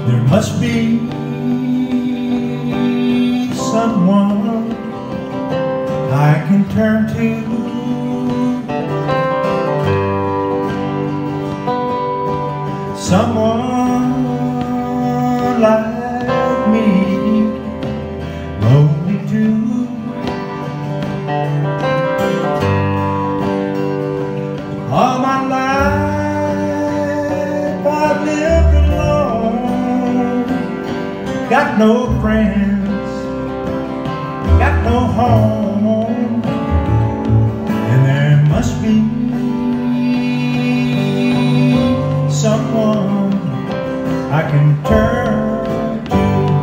There must be someone I can turn to. Someone like me, lonely too. All my life I've lived alone, got no friends, got no home, and there must be someone I can turn to.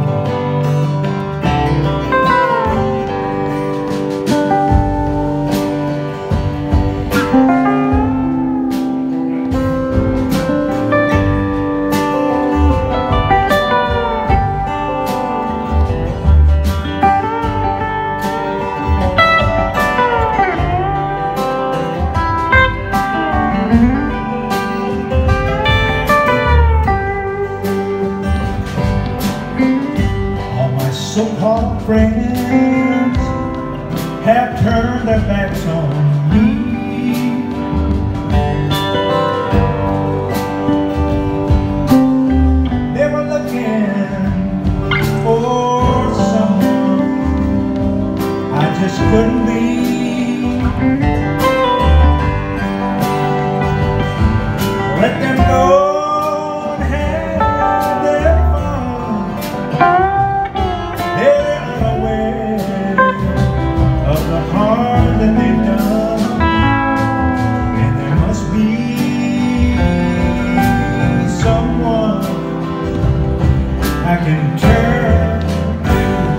So-called friends have turned their backs on me. They were looking for someone I just couldn't be. Let them go and have their fun. They're unaware of the harm that they've done, and there must be someone I can turn to.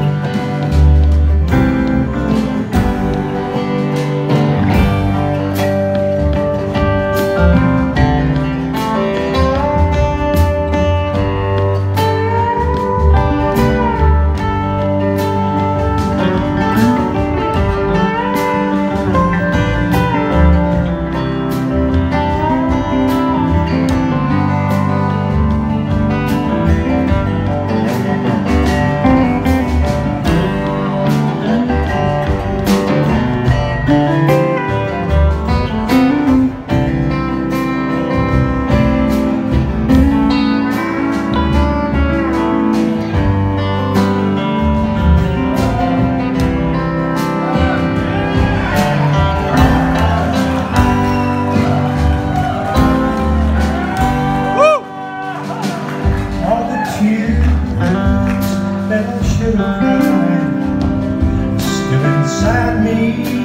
That I should have cried still inside me.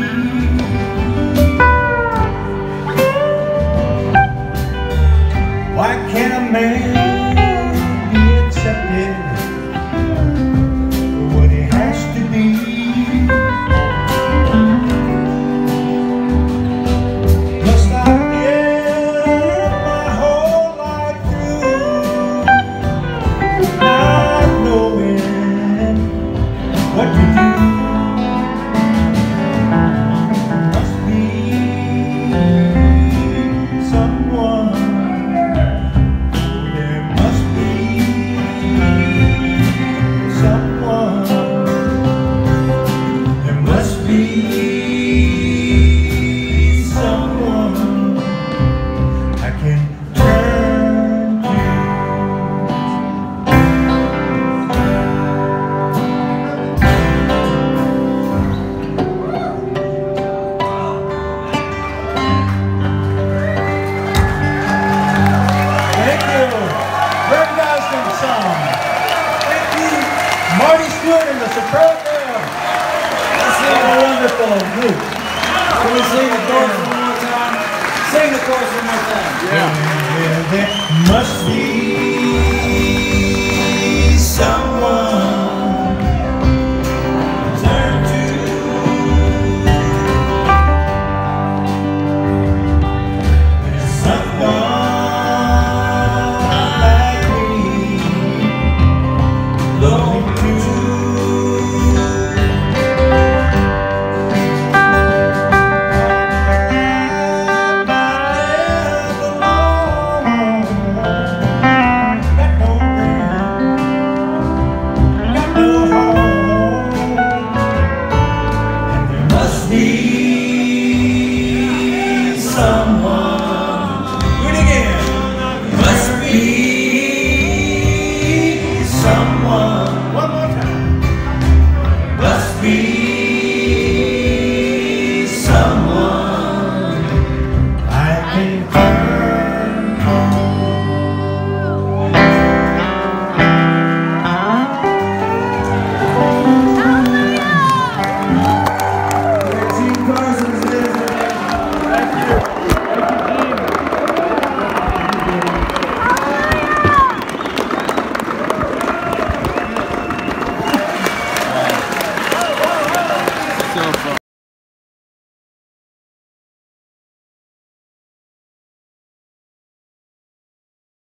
Why can't a man be accepted for what he has to be? Must I live my whole life through not knowing what to do? Must be someone. There must be someone. There must be someone I can turn to. Thank you, Marty, Stuart, and the Superb Band. That's a wonderful group. Can we sing the chorus one more time? Sing the chorus one more time. Yeah, there must be